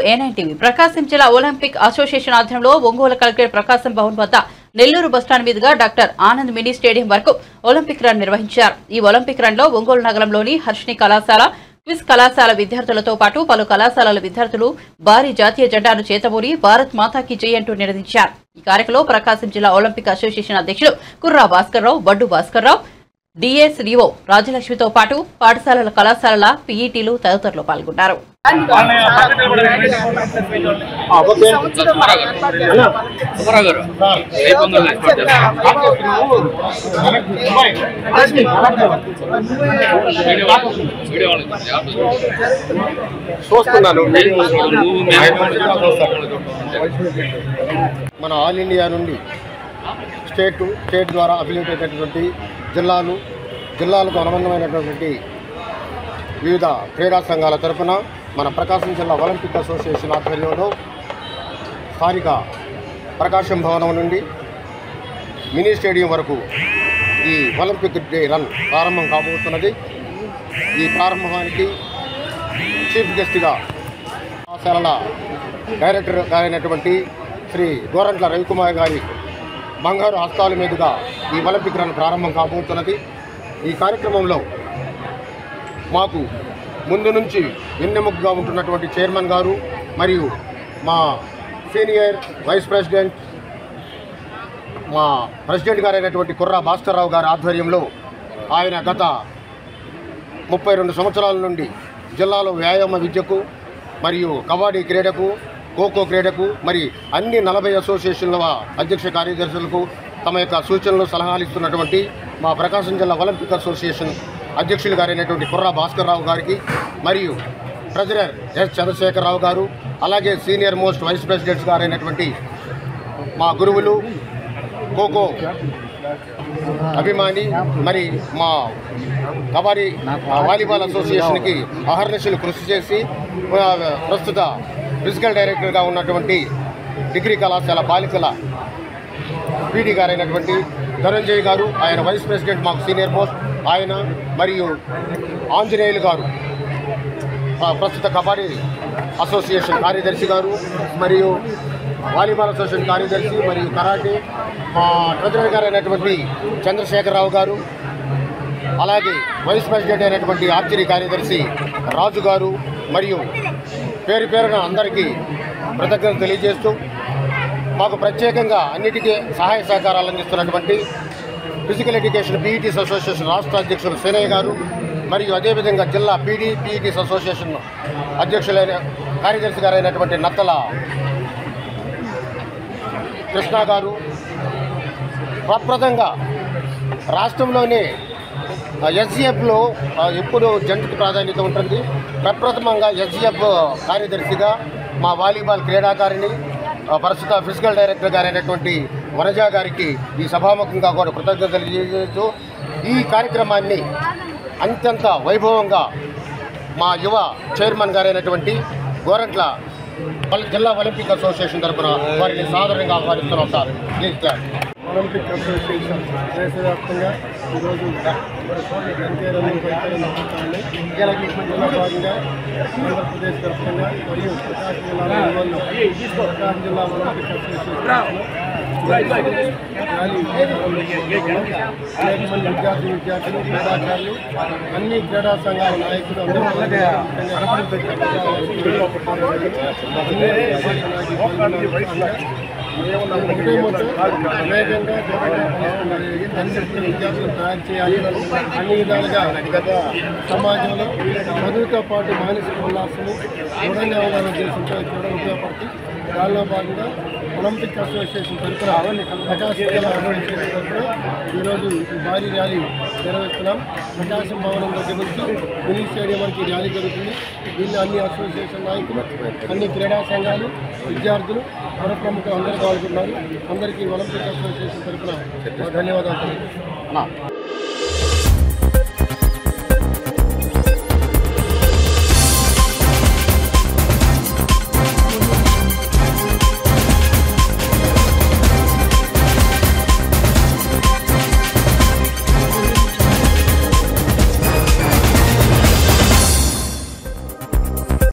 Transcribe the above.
A9 ప్రకాశం జిల్లా Olympic association ఆధ్వర్యంలో Ongole collectorate Prakasam Bhavan వద్ద నెల్లూరు బస్టాండ్ మీదుగా డాక్టర్ ఆనంద్ మినీ స్టేడియం వరకు ఒలింపిక్ రన్ నిర్వహించారు. ఈ ఒలింపిక్ రన్ లో ఒంగోలు నగరంలోని హర్షిని కళాశాల, క్విజ్ కళాశాల విద్యార్థులతో పాటు పలు కళాశాలల విద్యార్థులు భారీ జాతీయ జెండాను చేతబూని భారత్ మాతాకి జై అంటూ నినదించారు. ఈ కార్యక్రమంలో ప్రకాశం జిల్లా ఒలింపిక్ అసోసియేషన్ అధ్యక్షులు కుర్రా భాస్కర్రావు, బడ్డు భాస్కర్రావు, DSDO రాజలక్ష్మితో పాటు పాఠశాలల కళాశాలల PETలు తదితరులు పాల్గొన్నారు. మన ఆల్ ఇండియా నుండి స్టేట్ ద్వారా అఫిలియేట్ అయినటువంటి జిల్లాలకు అనుబంధమైనటువంటి వివిధ క్రీడా సంఘాల తరఫున మన ప్రకాశం జిల్లా ఒలింపిక్ అసోసియేషన్ ఆధ్వర్యంలో స్థానిక ప్రకాశం భవనం నుండి మినీ స్టేడియం వరకు ఈ ఒలింపిక్ డే రన్ ప్రారంభం కాబోతున్నది. ఈ ప్రారంభానికి చీఫ్ గెస్ట్గా కళాశాలల డైరెక్టర్ గారైనటువంటి శ్రీ గోరంట్ల రవికుమార్ గారి బంగారు హస్తాల మీదుగా ఈ ఒలింపిక్ రన్ ప్రారంభం కాబోతున్నది. ఈ కార్యక్రమంలో మాకు ముందు నుంచి వెన్నెముకగా ఉంటున్నటువంటి చైర్మన్ గారు మరియు మా సీనియర్ వైస్ ప్రెసిడెంట్, మా ప్రెసిడెంట్ గారైనటువంటి కుర్రా భాస్కర్రావు గారి ఆధ్వర్యంలో ఆయన గత 32 సంవత్సరాల నుండి జిల్లాలో వ్యాయామ విద్యకు మరియు కబడ్డీ క్రీడకు, ఖోఖో క్రీడకు మరి అన్ని 40 అసోసియేషన్ల అధ్యక్ష కార్యదర్శులకు తమ యొక్క సూచనలు సలహాలు ఇస్తున్నటువంటి మా ప్రకాశం జిల్లా ఒలింపిక్ అసోసియేషన్ అధ్యక్షులు గారైనటువంటి కుర్రా భాస్కర్రావు గారికి మరియు ట్రెజరర్ S చంద్రశేఖరరావు గారు, అలాగే సీనియర్ మోస్ట్ వైస్ ప్రెసిడెంట్స్ గారైనటువంటి మా గురువులు, ఖోఖో అభిమాని మరి మా కబడ్డీ వాలీబాల్ అసోసియేషన్కి అహర్నిశలు కృషి చేసి ప్రస్తుత ఫిజికల్ డైరెక్టర్గా ఉన్నటువంటి డిగ్రీ కళాశాల బాలికల PD గారైనటువంటి ధనంజయ్ గారు, ఆయన వైస్ ప్రెసిడెంట్ మాకు సీనియర్ మోస్ట్ ఆయన, మరియు ఆంజనేయులు గారు ప్రస్తుత కబడ్డీ అసోసియేషన్ కార్యదర్శి గారు, మరియు వాలీబాల్ అసోసియేషన్ కార్యదర్శి, మరియు కరాటే మా ట్రెజరర్ గారైనటువంటి చంద్రశేఖరరావు గారు, అలాగే వైస్ ప్రెసిడెంట్ అయినటువంటి ఆర్చరీ కార్యదర్శి రాజు గారు, మరియు పేరు పేరున అందరికీ కృతజ్ఞతలు తెలియజేస్తూ మాకు ప్రత్యేకంగా అన్నిటికీ సహాయ సహకారాలు అందిస్తున్నటువంటి ఫిజికల్ ఎడ్యుకేషన్ PETs అసోసియేషన్ రాష్ట్ర అధ్యక్షులు సేనయ్య గారు, మరియు అదేవిధంగా జిల్లా PETs అసోసియేషన్ అధ్యక్షులైన కార్యదర్శి గారైనటువంటి నత్తల కృష్ణ గారు, ప్రప్రదంగా రాష్ట్రంలోనే SGFలో ఎప్పుడు జంతుకు ప్రాధాన్యత ఉంటుంది. ప్రప్రథమంగా SGF కార్యదర్శిగా మా వాలీబాల్ క్రీడాకారిణి ప్రస్తుత ఫిజికల్ డైరెక్టర్ గారైనటువంటి వనజ గారికి ఈ సభాముఖంగా కూడా కృతజ్ఞతలు తెలియజేస్తూ ఈ కార్యక్రమాన్ని అత్యంత వైభవంగా మా యువ చైర్మన్ గారైనటువంటి గోరంట్ల జిల్లా ఒలింపిక్ అసోసియేషన్ తరఫున వారిని సాధారణంగా ఆహ్వానిస్తున్నాం. Sir please sir. Olympic association దేశవ్యాప్తంగా ఈరోజు భాగంగా ఆంధ్రప్రదేశ్ వ్యాప్తంగా మరియు ప్రకాశం జిల్లా ఒలింపిక్ అసోసియేషన్ విద్యార్థులు, క్రీడాకారులు, అన్ని క్రీడా సంఘాల నాయకులు వేగంగా విద్యార్థులు తయారు చేయాలి. అన్ని విధాలుగా సమాజంలో చదువుతో పాటు మానసిక ఉల్లాసము దృఢంగా ఉండాలని ఉద్దేశంతో కూడా ఉపయోగపడుతుంది. దానిలో భాగంగా ఒలింపిక్ అసోసియేషన్ తరఫున ప్రకాశం జిల్లా అసోసియేషన్ తరఫున ఈరోజు భారీ ర్యాలీ నిర్వహిస్తున్నాం. ప్రకాశం భవనం దగ్గర నుంచి మినీ స్టేడియం వరకు ర్యాలీ జరుగుతుంది. దీన్ని అన్ని అసోసియేషన్ నాయకులు, అన్ని క్రీడా సంఘాలు, విద్యార్థులు, ప్రముఖులు అందరూ పాల్గొన్నారు. అందరికీ ఒలింపిక్ అసోసియేషన్ తరఫున ధన్యవాదాలు.